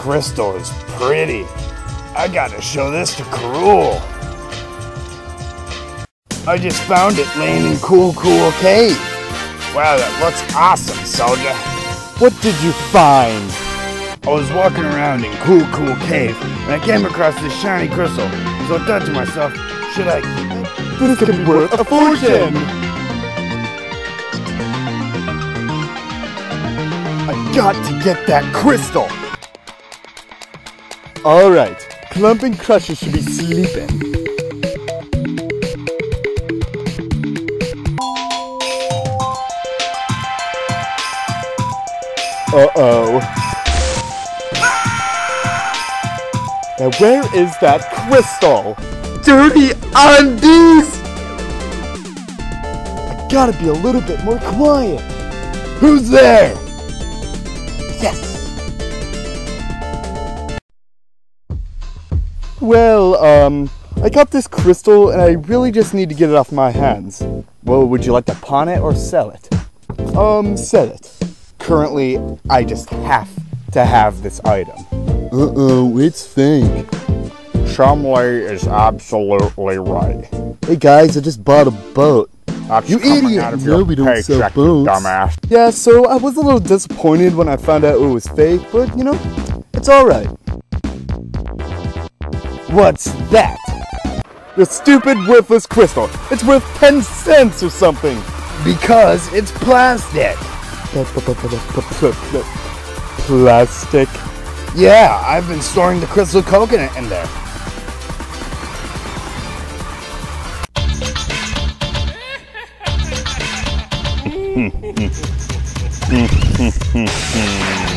crystal is pretty. I gotta show this to Karul. I just found it laying in Cool Cave. Wow, that looks awesome, soldier. What did you find? I was walking around in Cool Cave, and I came across this shiny crystal. So I thought to myself, should I keep it? This could be worth a fortune! I got to get that crystal! Alright, Clump and Crusher should be sleeping. Uh-oh. Now where is that crystal? Dirty undies! I gotta be a little bit more quiet. Who's there? Yes! Well, I got this crystal and I really just need to get it off my hands. Well, would you like to pawn it or sell it? Sell it. Currently, I just have to have this item. Uh-oh, it's fake. Chumley is absolutely right. Hey guys, I just bought a boat. That's you idiot! No, we don't sell paycheck, boats. Dumbass. Yeah, so I was a little disappointed when I found out it was fake, but you know, it's alright. What's that? The stupid, worthless crystal. It's worth 10 cents or something. Because it's plastic. Plastic? Yeah, I've been storing the crystal coconut in there.